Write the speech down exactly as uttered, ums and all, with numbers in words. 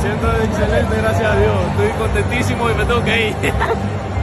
siento excelente, gracias a Dios. Estoy contentísimo y me tengo que ir.